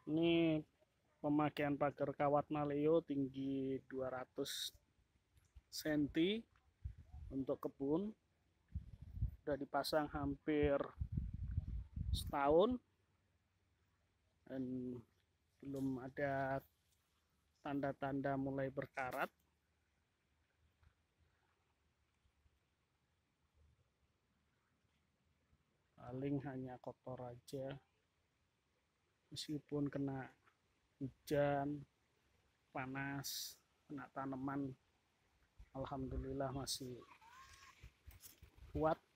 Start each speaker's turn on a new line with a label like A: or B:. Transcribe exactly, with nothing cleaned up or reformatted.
A: Ini pemakaian pagar kawat maleo tinggi dua ratus sentimeter untuk kebun. Sudah dipasang hampir setahun dan belum ada tanda-tanda mulai berkarat. Paling hanya kotor aja, meskipun kena hujan panas, kena tanaman, alhamdulillah masih kuat.